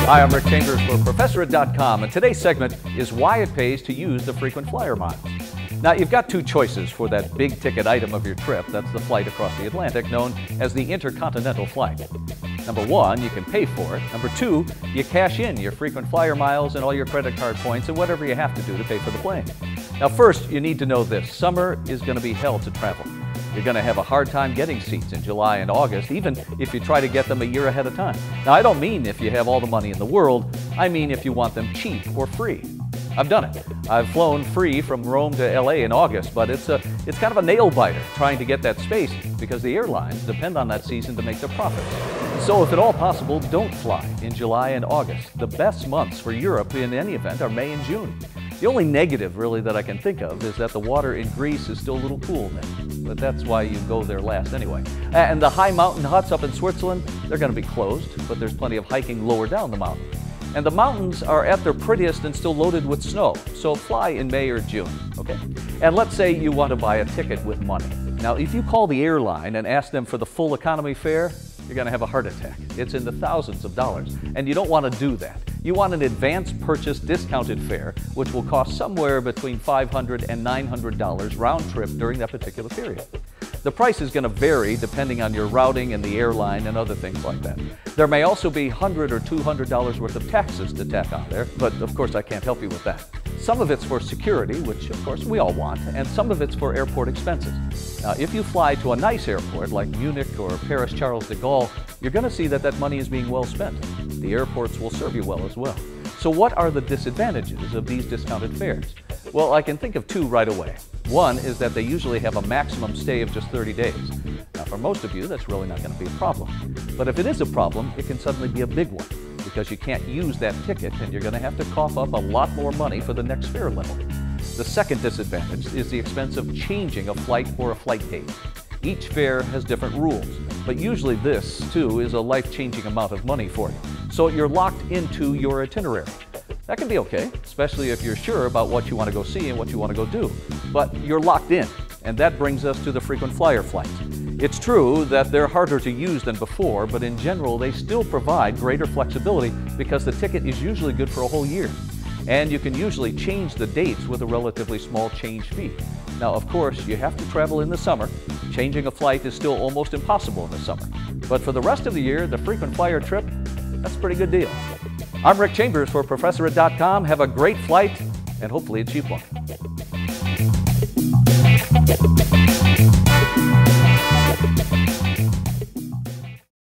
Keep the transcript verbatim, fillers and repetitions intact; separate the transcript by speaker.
Speaker 1: Hi, I'm Rick Chambers for Professor It dot com, and today's segment is why it pays to use the frequent flyer miles. Now, you've got two choices for that big ticket item of your trip. That's the flight across the Atlantic, known as the intercontinental flight. Number one, you can pay for it. Number two, you cash in your frequent flyer miles and all your credit card points and whatever you have to do to pay for the plane. Now, first, you need to know this. Summer is going to be hell to travel. You're going to have a hard time getting seats in July and August, even if you try to get them a year ahead of time. Now, I don't mean if you have all the money in the world. I mean if you want them cheap or free. I've done it. I've flown free from Rome to L A in August, but it's a it's kind of a nail biter trying to get that space because the airlines depend on that season to make their profits. So if at all possible, don't fly in July and August. The best months for Europe in any event are May and June. The only negative really that I can think of is that the water in Greece is still a little cool then, but that's why you go there last anyway. And the high mountain huts up in Switzerland, they're going to be closed, but there's plenty of hiking lower down the mountain. And the mountains are at their prettiest and still loaded with snow, so fly in May or June, okay? And let's say you want to buy a ticket with money. Now, if you call the airline and ask them for the full economy fare, you're going to have a heart attack. It's in the thousands of dollars, and you don't want to do that. You want an advance purchase discounted fare, which will cost somewhere between five hundred dollars and nine hundred dollars round trip during that particular period. The price is going to vary depending on your routing and the airline and other things like that. There may also be one hundred dollars or two hundred dollars worth of taxes to tack on there, but of course I can't help you with that. Some of it's for security, which of course we all want, and some of it's for airport expenses. Now, if you fly to a nice airport like Munich or Paris Charles de Gaulle, you're going to see that that money is being well spent. The airports will serve you well as well. So what are the disadvantages of these discounted fares? Well, I can think of two right away. One is that they usually have a maximum stay of just thirty days. Now, for most of you, that's really not going to be a problem. But if it is a problem, it can suddenly be a big one, because you can't use that ticket and you're going to have to cough up a lot more money for the next fare level. The second disadvantage is the expense of changing a flight or a flight date. Each fare has different rules, but usually this, too, is a life-changing amount of money for you. So you're locked into your itinerary. That can be okay, especially if you're sure about what you want to go see and what you want to go do. But you're locked in, and that brings us to the frequent flyer flights. It's true that they're harder to use than before, but in general, they still provide greater flexibility because the ticket is usually good for a whole year. And you can usually change the dates with a relatively small change fee. Now, of course, you have to travel in the summer. Changing a flight is still almost impossible in the summer. But for the rest of the year, the frequent flyer trip, that's a pretty good deal. I'm Rick Chambers for Professor It dot com. Have a great flight, and hopefully a cheap one.